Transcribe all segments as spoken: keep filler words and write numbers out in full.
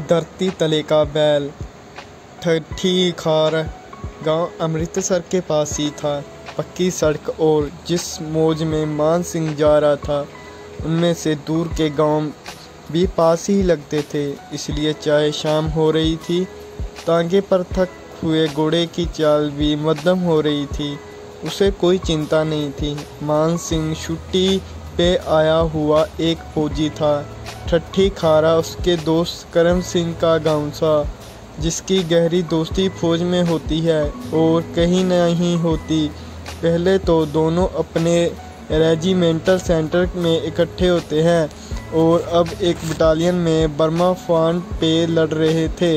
धरती तले का बैल। ठठी खार गांव अमृतसर के पास ही था। पक्की सड़क और जिस मौज में मान सिंह जा रहा था उनमें से दूर के गांव भी पास ही लगते थे, इसलिए चाहे शाम हो रही थी, तांगे पर थक हुए घोड़े की चाल भी मध्यम हो रही थी, उसे कोई चिंता नहीं थी। मान सिंह छुट्टी पे आया हुआ एक फौजी था। ठट्ठी खारा उसके दोस्त करम सिंह का गांव था, जिसकी गहरी दोस्ती फौज में होती है और कहीं नहीं होती। पहले तो दोनों अपने रेजिमेंटल सेंटर में इकट्ठे होते हैं और अब एक बटालियन में बर्मा फ्रंट पे लड़ रहे थे।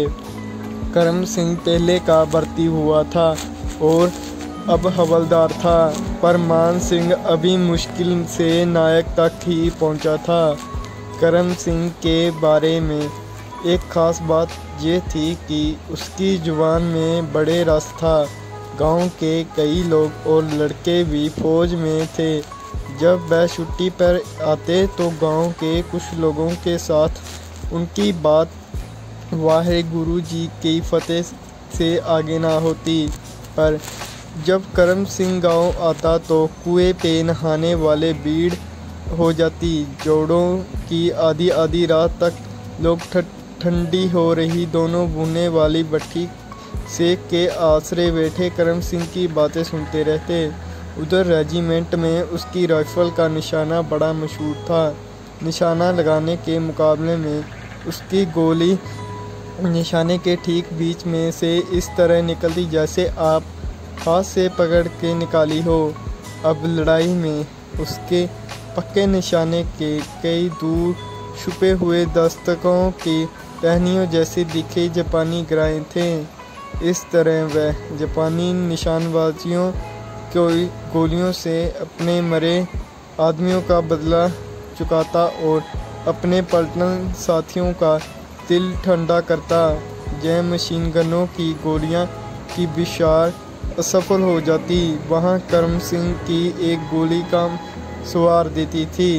करम सिंह पहले का भर्ती हुआ था और अब हवलदार था, पर मान सिंह अभी मुश्किल से नायक तक ही पहुंचा था। करम सिंह के बारे में एक ख़ास बात ये थी कि उसकी जुबान में बड़े रस था। गांव के कई लोग और लड़के भी फौज में थे। जब वह छुट्टी पर आते तो गांव के कुछ लोगों के साथ उनकी बात वाहे गुरु जी की फतेह से आगे ना होती, पर जब करम सिंह गांव आता तो कुएं पे नहाने वाले भीड़ हो जाती। जोड़ों की आधी आधी रात तक लोग ठंडी हो रही दोनों भुनने वाली भट्टी सेक के आसरे बैठे करम सिंह की बातें सुनते रहते। उधर रेजिमेंट में उसकी राइफल का निशाना बड़ा मशहूर था। निशाना लगाने के मुकाबले में उसकी गोली निशाने के ठीक बीच में से इस तरह निकलती जैसे आप हाथ से पकड़ के निकाली हो। अब लड़ाई में उसके पक्के निशाने के कई दूर छुपे हुए दस्तकों की टहनियों जैसे दिखे जापानी गिराए थे। इस तरह वह जापानी निशानबाजियों की गोलियों से अपने मरे आदमियों का बदला चुकाता और अपने पलटन साथियों का दिल ठंडा करता। जय मशीन गनों की गोलियां की बिशार असफल हो जाती, वहां करम सिंह की एक गोली काम सवार देती थी।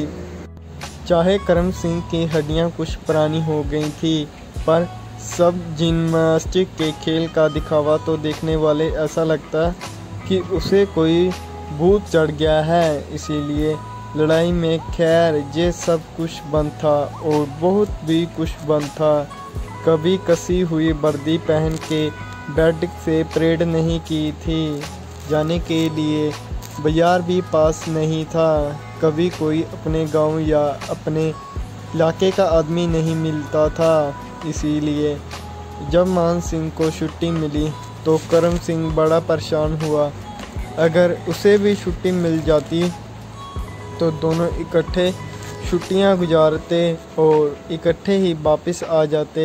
चाहे करम सिंह की हड्डियां कुछ पुरानी हो गई थी, पर सब जिम्नास्टिक के खेल का दिखावा तो देखने वाले ऐसा लगता कि उसे कोई भूत चढ़ गया है। इसीलिए लड़ाई में खैर ये सब कुछ बंद था और बहुत भी कुछ बंद था। कभी कसी हुई वर्दी पहन के बेड से परेड नहीं की थी। जाने के लिए बाजार भी पास नहीं था। कभी कोई अपने गांव या अपने इलाके का आदमी नहीं मिलता था। इसीलिए जब मान सिंह को छुट्टी मिली तो करम सिंह बड़ा परेशान हुआ। अगर उसे भी छुट्टी मिल जाती तो दोनों इकट्ठे छुट्टियां गुजारते और इकट्ठे ही वापस आ जाते।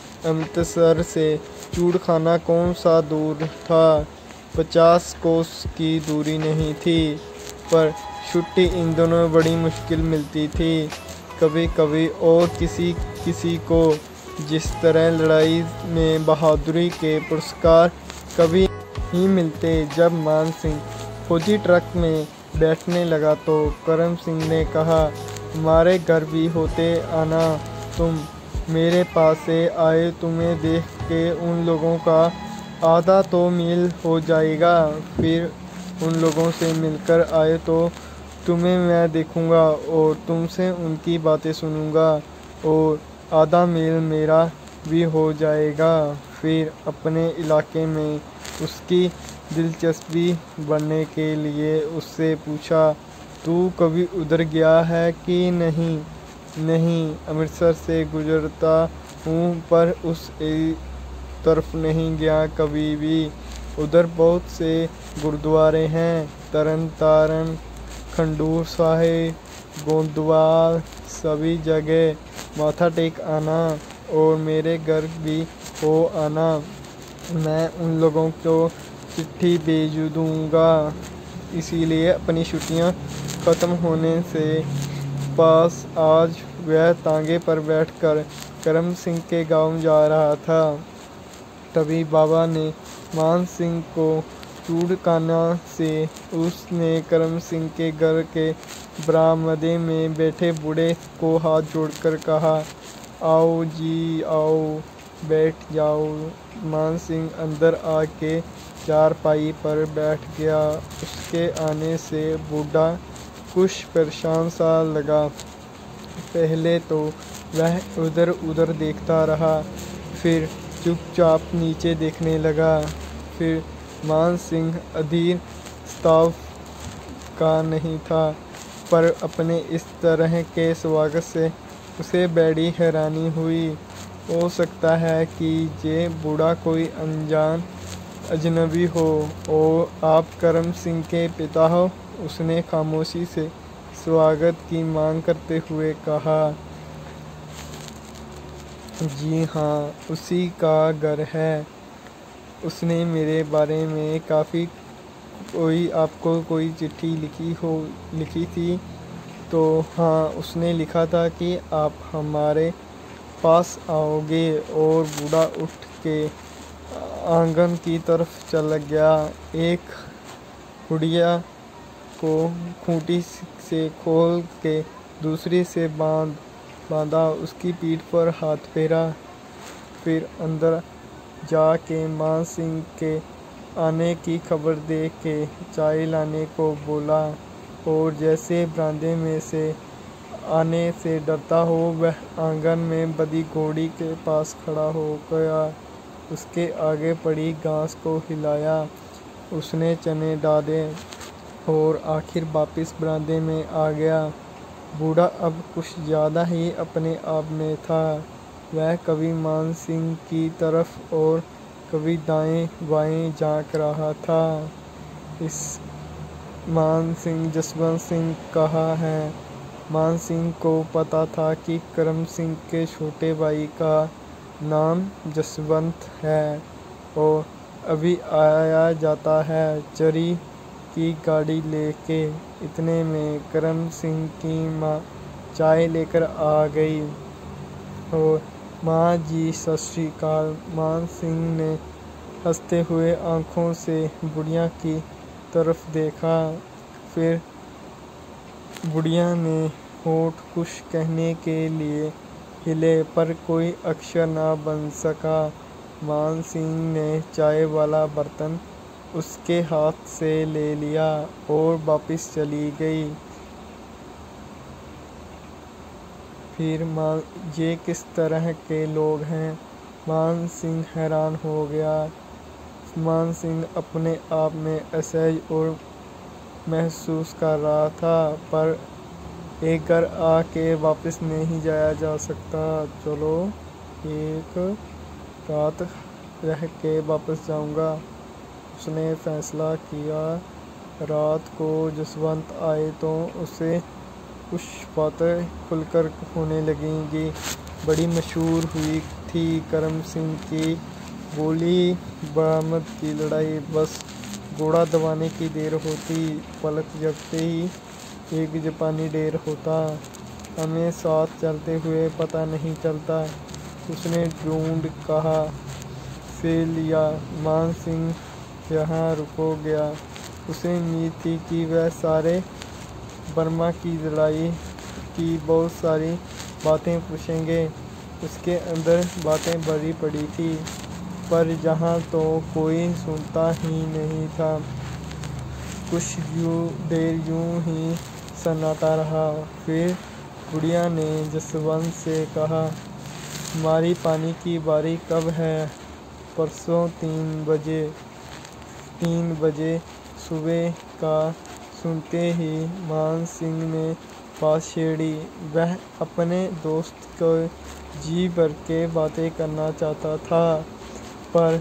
अमृतसर से चूड़खाना कौन सा दूर था, पचास कोस की दूरी नहीं थी, पर छुट्टी इन दोनों में बड़ी मुश्किल मिलती थी। कभी कभी और किसी किसी को जिस तरह लड़ाई में बहादुरी के पुरस्कार कभी ही मिलते। जब मान सिंह फौजी ट्रक में बैठने लगा तो करम सिंह ने कहा, हमारे घर भी होते आना, तुम मेरे पास से आए, तुम्हें देख के उन लोगों का आधा तो मील हो जाएगा, फिर उन लोगों से मिलकर आए तो तुम्हें मैं देखूंगा और तुमसे उनकी बातें सुनूंगा और आधा मील मेरा भी हो जाएगा। फिर अपने इलाके में उसकी दिलचस्पी बढ़ने के लिए उससे पूछा, तू कभी उधर गया है कि नहीं? नहीं, अमृतसर से गुजरता हूँ पर उस तरफ नहीं गया कभी भी। उधर बहुत से गुरुद्वारे हैं, तरन तारण, खंडूर साहिब, गोंदवाल, सभी जगह माथा टेक आना और मेरे घर भी हो आना। मैं उन लोगों को चिट्ठी भेज दूँगा। इसीलिए अपनी छुट्टियाँ ख़त्म होने से पास आज वह तांगे पर बैठकर करम सिंह के गांव जा रहा था। तभी बाबा ने मान सिंह को चूड़खाना से उसने करम सिंह के घर के बरामदे में बैठे बूढ़े को हाथ जोड़कर कहा, आओ जी आओ, बैठ जाओ। मान सिंह अंदर आके चारपाई पर बैठ गया। उसके आने से बूढ़ा कुछ परेशान सा लगा। पहले तो वह उधर उधर देखता रहा, फिर चुपचाप नीचे देखने लगा। फिर मान सिंह अधीर स्ताव का नहीं था, पर अपने इस तरह के स्वागत से उसे बड़ी हैरानी हुई। हो सकता है कि ये बूढ़ा कोई अनजान अजनबी हो और आप करम सिंह के पिता हो, उसने खामोशी से स्वागत की मांग करते हुए कहा। जी हाँ, उसी का घर है। उसने मेरे बारे में काफ़ी कोई आपको कोई चिट्ठी लिखी हो लिखी थी। तो हाँ, उसने लिखा था कि आप हमारे पास आओगे। और बूढ़ा उठ के आंगन की तरफ चल गया। एक गुड़िया को खूंटी से खोल के दूसरी से बांध बांधा, उसकी पीठ पर हाथ फेरा। फिर अंदर जाके मान सिंह के आने की खबर दे के चाय लाने को बोला। और जैसे बरामदे में से आने से डरता हो, वह आंगन में बंधी घोड़ी के पास खड़ा हो गया। उसके आगे पड़ी घास को हिलाया, उसने चने डाले और आखिर वापिस बरामदे में आ गया। बूढ़ा अब कुछ ज़्यादा ही अपने आप में था। वह कभी मान सिंह की तरफ और कभी दाएं बाएं झांक रहा था। इस मान सिंह जसवंत सिंह कहाँ है? मान सिंह को पता था कि करम सिंह के छोटे भाई का नाम जसवंत है और अभी आया जाता है चरी की गाड़ी लेके। इतने में करम सिंह की माँ चाय लेकर आ गई और माँ जी सत श्री अकाल। मान सिंह ने हंसते हुए आंखों से बुढ़िया की तरफ देखा। फिर बुढ़िया ने होठ कुछ कहने के लिए हिले, पर कोई अक्षर ना बन सका। मान सिंह ने चाय वाला बर्तन उसके हाथ से ले लिया और वापस चली गई। फिर मान ये किस तरह के लोग हैं? मान सिंह हैरान हो गया। मान सिंह अपने आप में असहज और महसूस कर रहा था, पर एक घर आके वापस नहीं जाया जा सकता। चलो एक रात रह के वापस जाऊंगा, उसने फैसला किया। रात को जसवंत आए तो उसे कुछ बातें खुलकर होने लगेंगी। बड़ी मशहूर हुई थी करम सिंह की गोली बरामद की लड़ाई। बस घोड़ा दबाने की देर होती, पलक झपकते ही एक जापानी ढेर होता। हमें साथ चलते हुए पता नहीं चलता, उसने ढूंढ कहा। से लिया मान सिंह यहाँ रुको गया। उसे उम्मीद थी कि वह सारे बर्मा की लड़ाई की बहुत सारी बातें पूछेंगे। उसके अंदर बातें भरी पड़ी थी, पर जहाँ तो कोई सुनता ही नहीं था। कुछ यूं देर यूं ही सन्नाटा रहा। फिर बुढ़िया ने जसवंत से कहा, हमारी पानी की बारी कब है? परसों तीन बजे। तीन बजे सुबह का सुनते ही मान सिंह ने बात छेड़ी। वह अपने दोस्त को जी भर के बातें करना चाहता था, पर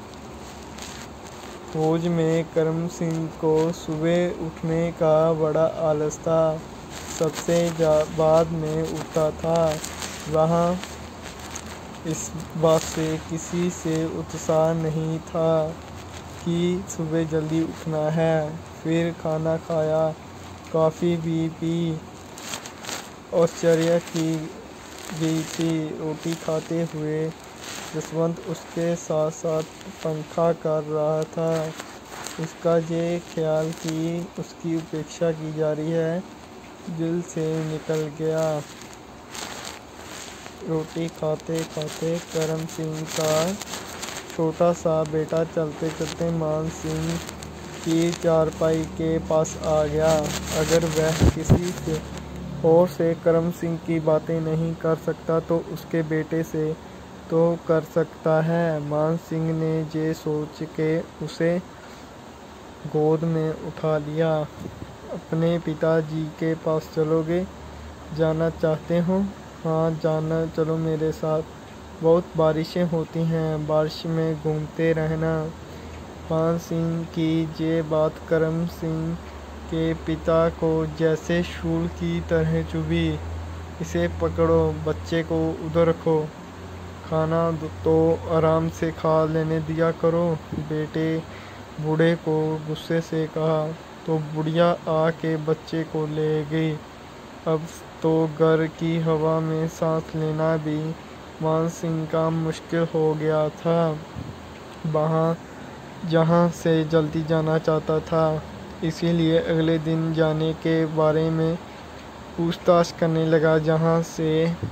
फौज में करम सिंह को सुबह उठने का बड़ा आलस था। सबसे बाद में उठता था। वहाँ इस बात से किसी से उत्साह नहीं था कि सुबह जल्दी उठना है। फिर खाना खाया, कॉफ़ी भी पी, औरचर्या की गई थी। रोटी खाते हुए जसवंत उसके साथ साथ पंखा कर रहा था। उसका ये ख्याल कि उसकी उपेक्षा की जा रही है दिल से निकल गया। रोटी खाते खाते करम सिंह का छोटा सा बेटा चलते चलते मान सिंह की चारपाई के पास आ गया। अगर वह किसी से और से करम सिंह की बातें नहीं कर सकता तो उसके बेटे से तो कर सकता है। मान सिंह ने ये सोच के उसे गोद में उठा लिया। अपने पिताजी के पास चलोगे? जाना चाहते हो? हाँ, जाना, चलो मेरे साथ। बहुत बारिशें होती हैं, बारिश में घूमते रहना। मान सिंह की ये बात करम सिंह के पिता को जैसे शूल की तरह चुभी। इसे पकड़ो, बच्चे को उधर रखो, खाना तो आराम से खा लेने दिया करो। बेटे बूढ़े को गुस्से से कहा तो बुढ़िया आके बच्चे को ले गई। अब तो घर की हवा में सांस लेना भी मान सिंह का मुश्किल हो गया था। वहाँ जहाँ से जल्दी जाना चाहता था, इसीलिए अगले दिन जाने के बारे में पूछताछ करने लगा। जहाँ से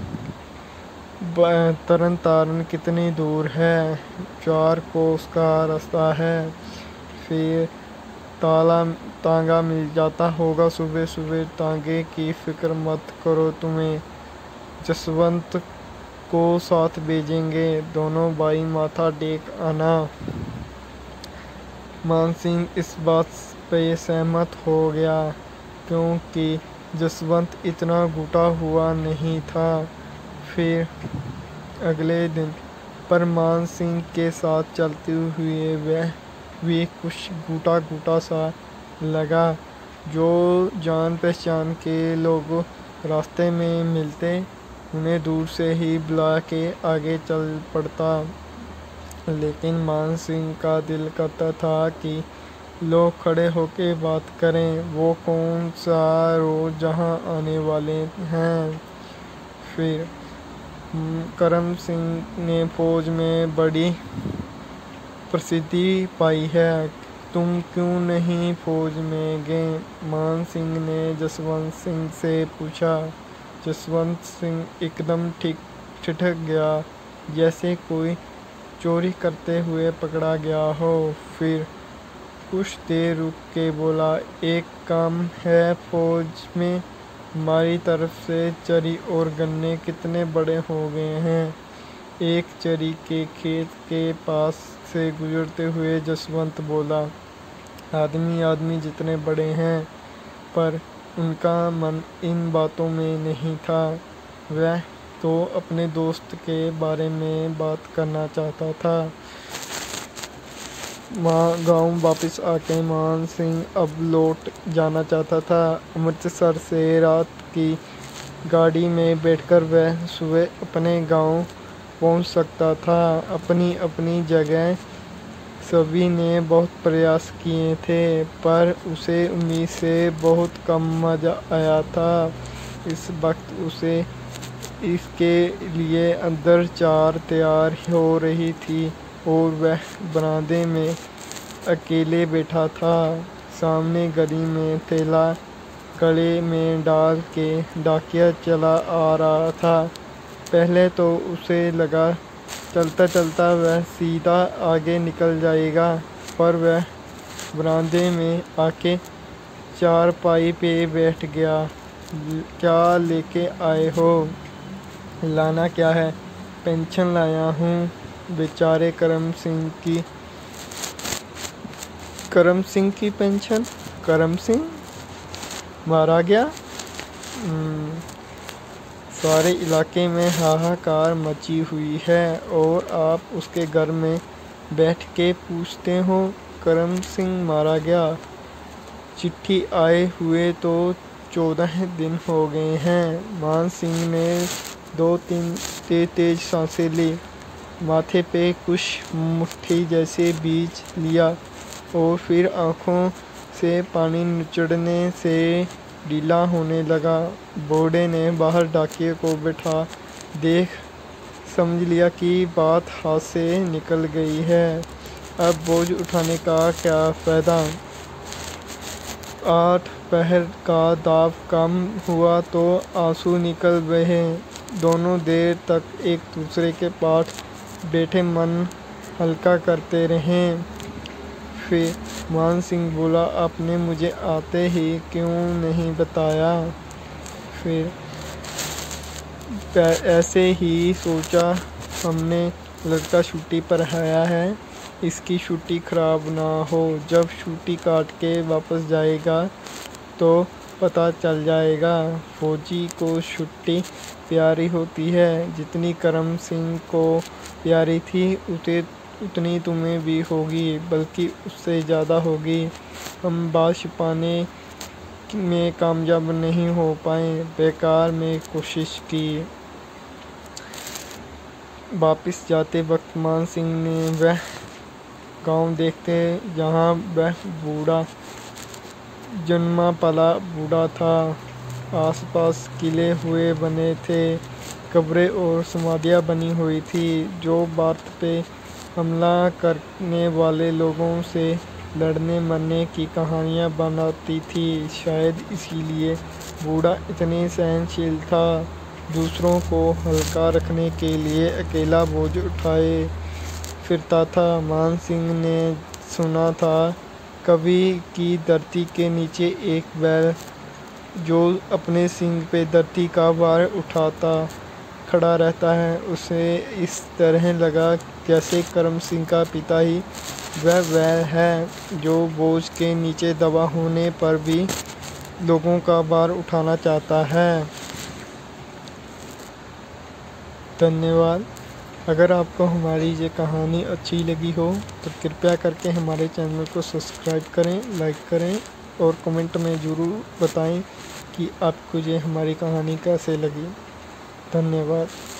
तरन तारण कितनी दूर है? चार कोस का रास्ता है। फिर ताला तांगा मिल जाता होगा सुबह सुबह। तांगे की फिक्र मत करो, तुम्हें जसवंत को साथ भेजेंगे। दोनों भाई माथा टेक आना। मान सिंह इस बात पे सहमत हो गया क्योंकि जसवंत इतना घुटा हुआ नहीं था। फिर अगले दिन पर मान सिंह के साथ चलते हुए वह भी कुछ घुटा घुटा सा लगा। जो जान पहचान के लोग रास्ते में मिलते उन्हें दूर से ही बुला के आगे चल पड़ता। लेकिन मान सिंह का दिल करता था कि लोग खड़े होके बात करें। वो कौन सा रोज जहाँ आने वाले हैं। फिर करम सिंह ने फौज में बड़ी प्रसिद्धि पाई है, तुम क्यों नहीं फौज में गए? मान सिंह ने जसवंत सिंह से पूछा। जसवंत सिंह एकदम ठीक ठिठक गया, जैसे कोई चोरी करते हुए पकड़ा गया हो। फिर कुछ देर रुक के बोला, एक काम है फौज में, हमारी तरफ से चरी और गन्ने कितने बड़े हो गए हैं। एक चरी के खेत के पास से गुजरते हुए जसवंत बोला, आदमी आदमी जितने बड़े हैं। पर उनका मन इन बातों में नहीं था। वह तो अपने दोस्त के बारे में बात करना चाहता था। माँ गांव वापस आके मान सिंह अब लौट जाना चाहता था। अमृतसर से रात की गाड़ी में बैठकर वह सुबह अपने गांव पहुंच सकता था। अपनी अपनी जगह सभी ने बहुत प्रयास किए थे, पर उसे उम्मीद से बहुत कम मज़ा आया था। इस वक्त उसे इसके लिए अंदर चार तैयार हो रही थी और वह बरामदे में अकेले बैठा था। सामने गली में थैला गले में डाल के डाकिया चला आ रहा था। पहले तो उसे लगा चलता चलता वह सीधा आगे निकल जाएगा, पर वह बरामदे में आके चारपाई पे बैठ गया। क्या लेके आए हो? लाना क्या है? पेंशन लाया हूँ। बेचारे करम सिंह की करम सिंह की पेंशन? करम सिंह मारा गया? सारे इलाके में हाहाकार मची हुई है और आप उसके घर में बैठ के पूछते हो करम सिंह मारा गया। चिट्ठी आए हुए तो चौदह दिन हो गए हैं। मान सिंह ने दो तीन तेज तेज सांसें ली, माथे पे कुछ मुट्ठी जैसे बीज लिया और फिर आँखों से पानी निचड़ने से ढीला होने लगा। बूढ़े ने बाहर डाकिये को बैठा देख समझ लिया कि बात हाथ से निकल गई है। अब बोझ उठाने का क्या फ़ायदा। आठ पहर का दाव कम हुआ तो आंसू निकल बहे। दोनों देर तक एक दूसरे के पास बैठे मन हल्का करते रहे। फिर मान सिंह बोला, आपने मुझे आते ही क्यों नहीं बताया? फिर ऐसे ही सोचा, हमने लड़का छुट्टी पर आया है, इसकी छुट्टी खराब ना हो। जब छुट्टी काट के वापस जाएगा तो पता चल जाएगा। फौजी को छुट्टी प्यारी होती है, जितनी करम सिंह को प्यारी थी उसे उतनी तुम्हें भी होगी, बल्कि उससे ज़्यादा होगी। हम बात छिपाने में कामयाब नहीं हो पाए, बेकार में कोशिश की। वापस जाते वक्त मान सिंह ने वह गांव देखते जहां वह बूढ़ा जन्मा पला बूढ़ा था। आसपास किले हुए बने थे, कब्रें और समाधियां बनी हुई थी जो भारत पे हमला करने वाले लोगों से लड़ने मरने की कहानियां बनाती थी। शायद इसीलिए बूढ़ा इतने सहनशील था, दूसरों को हल्का रखने के लिए अकेला बोझ उठाए फिरता था। मान सिंह ने सुना था कभी की धरती के नीचे एक बैल जो अपने सींग पे धरती का भार उठाता खड़ा रहता है। उसे इस तरह लगा जैसे करम सिंह का पिता ही वह बैल है जो बोझ के नीचे दबा होने पर भी लोगों का भार उठाना चाहता है। धन्यवाद। अगर आपको हमारी ये कहानी अच्छी लगी हो तो कृपया करके हमारे चैनल को सब्सक्राइब करें, लाइक करें और कमेंट में ज़रूर बताएं कि आपको ये हमारी कहानी कैसे लगी। धन्यवाद।